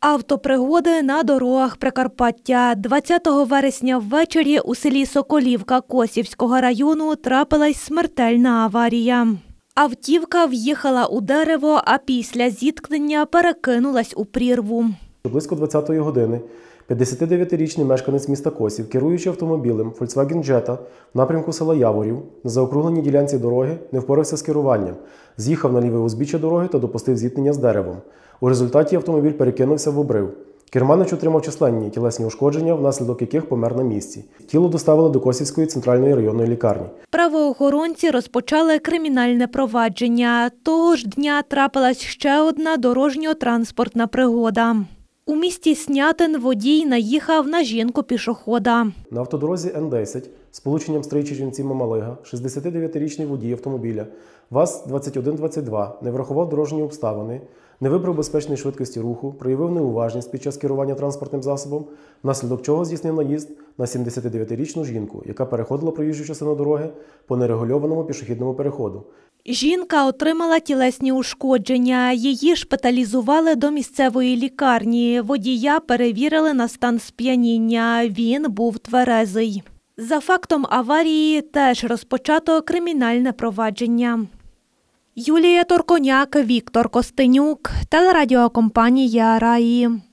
Автопригоди на дорогах Прикарпаття. 20 вересня ввечері у селі Соколівка Косівського району трапилась смертельна аварія. Автівка в'їхала у дерево, а після зіткнення перекинулась у прірву. Близько 20-ї години 59-річний мешканець міста Косів, керуючи автомобілем Volkswagen Jetta в напрямку села Яворів, на заокругленій ділянці дороги не впорався з керуванням, з'їхав на ліве узбіччя дороги та допустив зіткнення з деревом. У результаті автомобіль перекинувся в обрив. Керманич отримав численні тілесні ушкодження, внаслідок яких помер на місці. Тіло доставили до Косівської центральної районної лікарні. Правоохоронці розпочали кримінальне провадження. Того ж дня трапилась ще одна дорожньо-транспортна пригода. У місті Снятин водій наїхав на жінку-пішохода. На автодорозі Н-10 з полученням Стрийчі-Жінці-Мамалига 69-річний водій автомобіля ВАЗ-2122 не врахував дорожні обставини, не вибрав безпечної швидкості руху, проявив неуважність під час керування транспортним засобом, внаслідок чого здійснив наїзд на 79-річну жінку, яка переходила проїжджу частину дороги по нерегульованому пішохідному переходу. Жінка отримала тілесні ушкодження. Її шпиталізували до місцевої лікарні. Водія перевірили на стан сп'яніння. Він був тверезий. За фактом аварії теж розпочато кримінальне провадження. Юлія Торконяк, Віктор Костенюк, телерадіокомпанія «Раї».